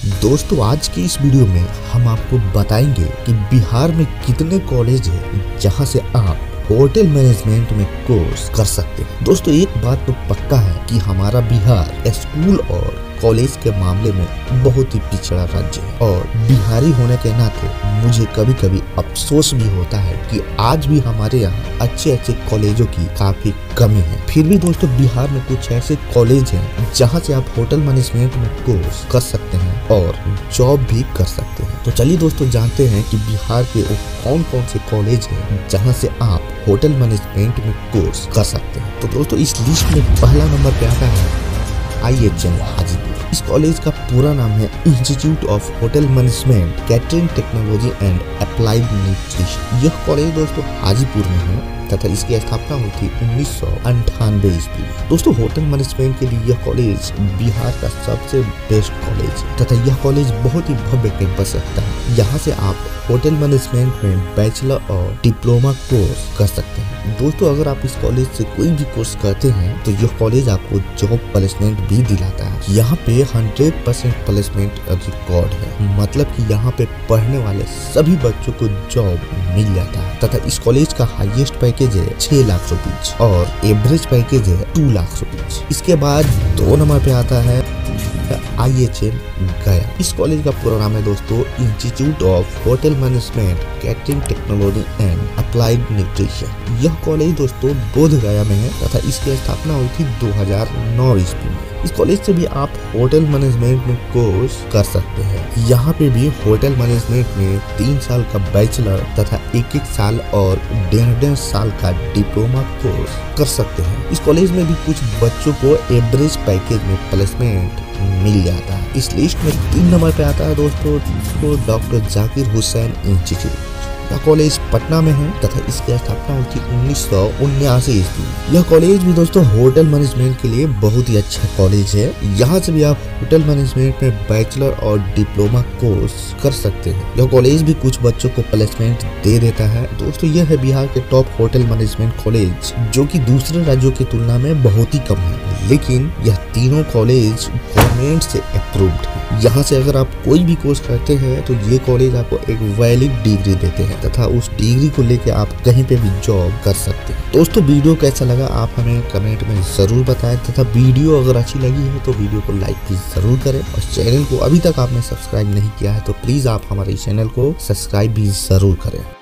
दोस्तों आज की इस वीडियो में हम आपको बताएंगे कि बिहार में कितने कॉलेज हैं जहां से आप होटल मैनेजमेंट में कोर्स कर सकते हैं। दोस्तों एक बात तो पक्का है कि हमारा बिहार स्कूल और कॉलेज के मामले में बहुत ही पिछड़ा राज्य है और बिहारी होने के नाते मुझे कभी कभी अफसोस भी होता है कि आज भी हमारे यहाँ अच्छे कॉलेजों की काफी कमी है। फिर भी दोस्तों बिहार में कुछ ऐसे कॉलेज हैं जहाँ से आप होटल मैनेजमेंट में कोर्स कर सकते हैं और जॉब भी कर सकते हैं। तो चलिए दोस्तों जानते हैं कि बिहार के वो कौन कौन से कॉलेज हैं जहाँ से आप होटल मैनेजमेंट में कोर्स कर सकते हैं। तो दोस्तों इस लिस्ट में पहला नंबर पे आता है IHN हाजीपुर। इस कॉलेज का पूरा नाम है institute of hotel management catering technology and applied nutrition. यह कॉलेज दोस्तों हाजीपुर में है तथा इसकी स्थापना हुई थी 1998 ईस्वी में। दोस्तों होटल मैनेजमेंट के लिए यह कॉलेज बिहार का सबसे बेस्ट कॉलेज है तथा यह कॉलेज बहुत ही भव्य कैंपस रखता है। यहाँ से आप होटल मैनेजमेंट में बैचलर और डिप्लोमा कोर्स कर सकते हैं। दोस्तों अगर आप इस कॉलेज से कोई भी कोर्स करते हैं तो यह कॉलेज आपको जॉब प्लेसमेंट भी दिलाता है। यहाँ पे 100% प्लेसमेंट रिकॉर्ड है, मतलब कि यहाँ पे पढ़ने वाले सभी बच्चों को जॉब मिल जाता है तथा इस कॉलेज का हाईएस्ट पैकेज है 6 लाख रुपीज और एवरेज पैकेज है 2 लाख रुपीज। इसके बाद 2 नंबर पे आता है IHN गया। इस कॉलेज का पूरा नाम है दोस्तों institute of hotel management catering technology and applied nutrition. यह कॉलेज दोस्तों बोध गया में है तथा इसकी स्थापना हुई थी 2009 ईस्वी में। इस कॉलेज से भी आप होटल मैनेजमेंट में कोर्स कर सकते हैं। यहाँ पे भी होटल मैनेजमेंट में 3 साल का बैचलर तथा 1 साल और 1.5 साल का डिप्लोमा कोर्स कर सकते हैं। इस कॉलेज में भी कुछ बच्चों को एवरेज पैकेज में प्लेसमेंट मिल जाता है। इस लिस्ट में 3 नंबर पे आता है दोस्तों डॉक्टर जाकिर हुसैन इंस्टीट्यूट। यह कॉलेज पटना में है तथा इसकी स्थापना हुई थी 1979 ईस्वी। यह कॉलेज भी दोस्तों होटल मैनेजमेंट के लिए बहुत ही अच्छा कॉलेज है। यहाँ से भी आप होटल मैनेजमेंट में बैचलर और डिप्लोमा कोर्स कर सकते हैं। यह कॉलेज भी कुछ बच्चों को प्लेसमेंट दे देता है। दोस्तों यह है बिहार के टॉप होटल मैनेजमेंट कॉलेज जो कि दूसरे राज्यों की तुलना में बहुत ही कम है, लेकिन यह तीनों कॉलेज गवर्नमेंट से अप्रूव्ड है। यहाँ से अगर आप कोई भी कोर्स करते हैं तो ये कॉलेज आपको एक वैलिड डिग्री देते हैं तथा उस डिग्री को लेकर आप कहीं पे भी जॉब कर सकते हैं। दोस्तों वीडियो कैसा लगा आप हमें कमेंट में जरूर बताएं तथा वीडियो अगर अच्छी लगी है तो वीडियो को लाइक भी जरूर करें और चैनल को अभी तक आपने सब्सक्राइब नहीं किया है तो प्लीज आप हमारे चैनल को सब्सक्राइब भी जरूर करें।